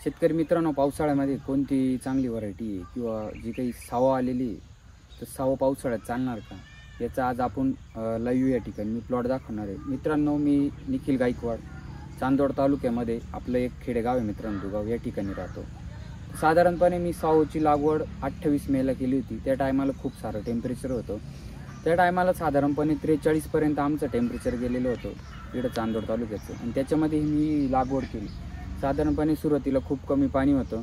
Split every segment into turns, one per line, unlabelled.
शेतकरी मित्रांनो, पावसाळ्यामध्ये कोणती चांगली व्हरायटी आहे किंवा जी काही सावं आलेली आहे, तर सावं पावसाळ्यात चालणार का? याचा आज आपण लाईव्ह या ठिकाणी मी प्लॉट दाखवणार आहे. मित्रांनो, मी निखिल गायकवाड, चांदवड तालुक्यामध्ये आपलं एक खेडेगाव आहे मित्रांनो, दुगाव, या ठिकाणी राहतो. साधारणपणे मी सावची लागवड 28 मेला केली होती. त्या टायमाला खूप सारं टेम्परेचर होतं. त्या टायमाला साधारणपणे 43 पर्यंत आमचं टेम्परेचर गेलेलं होतं इकडं चांदवड तालुक्याचं, आणि त्याच्यामध्ये मी लागवड केली. साधारणपणे सुरुवातीला खूप कमी पाणी होतं.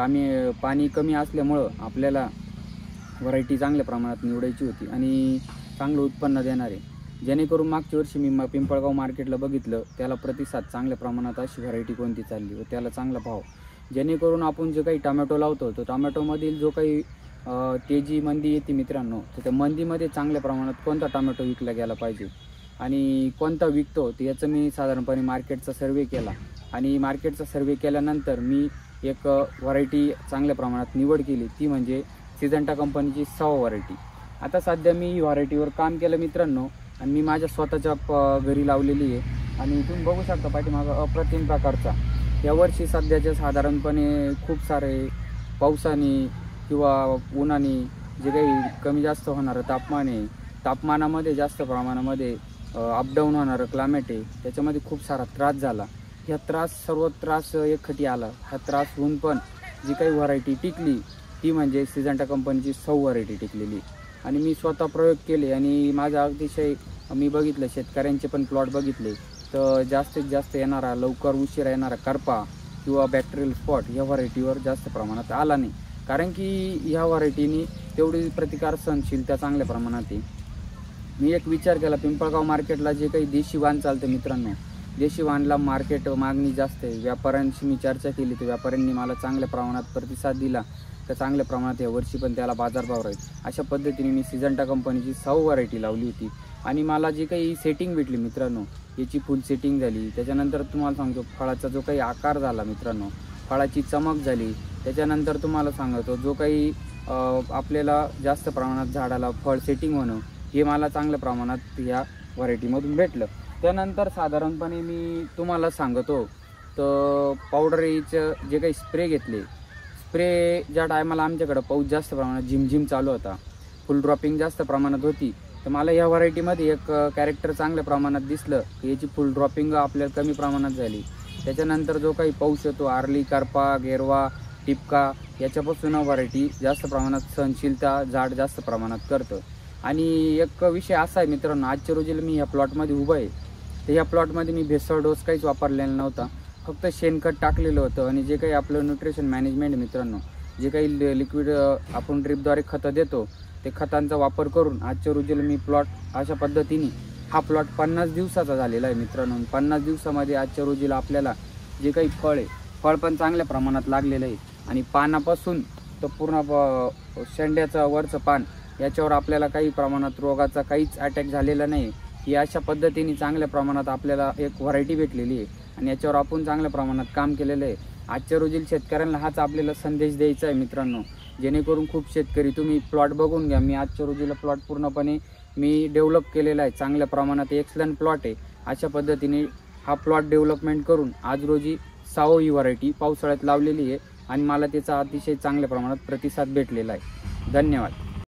पाणी कमी असल्यामुळं आपल्याला व्हरायटी चांगल्या प्रमाणात निवडायची होती आणि चांगलं उत्पन्न देणारे. जेणेकरून मागच्या वर्षी मी पिंपळगाव मार्केटला बघितलं, त्याला प्रतिसाद चांगल्या प्रमाणात अशी व्हरायटी कोणती चालली व त्याला चांगला भाव. जेणेकरून आपण जे काही टोमॅटो लावतो, तो टोमॅटोमधील जो काही तेजी मंदी येते मित्रांनो, तर त्या मंदीमध्ये चांगल्या प्रमाणात कोणता टोमॅटो विकला गेला पाहिजे आणि कोणता विकतो, तर याचं मी साधारणपणे मार्केटचा सर्वे केला. आणि मार्केटचा सर्वे केल्यानंतर मी एक व्हरायटी चांगल्या प्रमाणात निवड केली, ती म्हणजे सिजंटा कंपनीची सावं व्हरायटी. आता सध्या मी ही व्हरायटीवर काम केलं मित्रांनो, आणि मी माझ्या स्वतःच्या घरी लावलेली आहे. आणि तुम्ही बघू शकता पाठीमागं अप्रतिम प्रकारचा. यावर्षी सध्याच्या साधारणपणे खूप सारे पावसाने किंवा उन्हाने जे काही कमी जास्त होणारं तापमान आहे, तापमानामध्ये जास्त प्रमाणामध्ये अपडाऊन होणारं क्लायमेट आहे, त्याच्यामध्ये खूप सारा त्रास झाला. सर्व त्रास एकखटी आला. हा त्रास होऊन पण जी काही व्हरायटी टिकली, ती म्हणजे सिजंटा कंपनीची सावं व्हरायटी टिकलेली. आणि मी स्वतः प्रयोग केले आणि माझा अतिशय मी बघितलं, शेतकऱ्यांचे पण प्लॉट बघितले, तर जास्तीत जास्त येणारा, लवकर उशिरा येणारा करपा किंवा बॅक्टेरियल स्पॉट ह्या व्हरायटीवर जास्त प्रमाणात आला नाही. कारण की ह्या व्हरायटीनी तेवढी प्रतिकार सहनशीलता चांगल्या प्रमाणात आहे. मी एक विचार केला, पिंपळगाव मार्केटला जे काही देशी वाण चालतं मित्रांनो, देशी वाणला मार्केट मागणी जास्त आहे. व्यापाऱ्यांशी मी चर्चा केली, तर व्यापाऱ्यांनी मला चांगल्या प्रमाणात प्रतिसाद दिला, तर चांगल्या प्रमाणात यावर्षी पण त्याला बाजारभाव राहील. अशा पद्धतीने मी सिजंटा कंपनीची सावं व्हरायटी लावली होती. आणि मला जी काही सेटिंग भेटली मित्रांनो, याची फुल सेटिंग झाली. त्याच्यानंतर तुम्हाला सांगतो, फळाचा जो काही आकार झाला मित्रांनो, फळाची चमक झाली. त्याच्यानंतर तुम्हाला सांगतो, जो काही आपल्याला जास्त प्रमाणात झाडाला फळ सेटिंग होणं, हे मला चांगल्या प्रमाणात या व्हरायटीमधून भेटलं. त्यानंतर साधारणपणे मी तुम्हाला सांगतो, तर पावडरीचं जे काही स्प्रे घेतले, स्प्रे ज्या टायमाला आमच्याकडं पाऊस जास्त प्रमाणात झिमझिम चालू होता, फुल ड्रॉपिंग जास्त प्रमाणात होती, तर मला या व्हरायटीमध्ये एक कॅरेक्टर चांगल्या प्रमाणात दिसलं. याची फुल ड्रॉपिंग आपल्याला कमी प्रमाणात झाली. त्याच्यानंतर जो काही पाऊस येतो, आर्ली, करपा, गेरवा, टिपका, याच्यापासून व्हरायटी जास्त प्रमाणात सहनशीलता झाड जास्त प्रमाणात करतं. आणि एक विषय असा आहे मित्रांनो, आजच्या रोजीला मी ह्या प्लॉटमध्ये उभं आहे, तर ह्या प्लॉटमध्ये मी भेसळ डोस काहीच वापरलेला नव्हता. फक्त शेणखत टाकलेलं होतं आणि जे काही आपलं न्यूट्रिशन मॅनेजमेंट मित्रांनो, जे काही लिक्विड आपण ड्रिपद्वारे खतं देतो, ते खतांचा वापर करून आजच्या रोजीला मी प्लॉट अशा पद्धतीने, हा प्लॉट 50 दिवसाचा झालेला आहे मित्रांनो. 50 दिवसामध्ये आजच्या रोजीला आपल्याला जे काही फळ आहे, फळ पण चांगल्या प्रमाणात लागलेलं आहे. आणि पानापासून तर पूर्ण शेंड्याचं वरचं पान, याच्यावर आपल्याला काही प्रमाणात रोगाचा काहीच अटॅक झालेला नाही. ही अशा पद्धतीने चांगल्या प्रमाणात आपल्याला एक व्हरायटी भेटलेली आहे आणि याच्यावर आपण चांगल्या प्रमाणात काम केलेलं आहे. आजच्या रोजील शेतकऱ्यांना हाच आपल्याला संदेश द्यायचा आहे मित्रांनो, जेणेकरून खूप शेतकरी तुम्ही प्लॉट बघून घ्या. मी आजच्या रोजीला प्लॉट पूर्णपणे मी डेव्हलप केलेला आहे, चांगल्या प्रमाणात एक्सलंट प्लॉट आहे. अशा पद्धतीने हा प्लॉट डेव्हलपमेंट करून आज रोजी सावं ही व्हरायटी पावसाळ्यात लावलेली आहे आणि मला त्याचा अतिशय चांगल्या प्रमाणात प्रतिसाद भेटलेला आहे. धन्यवाद.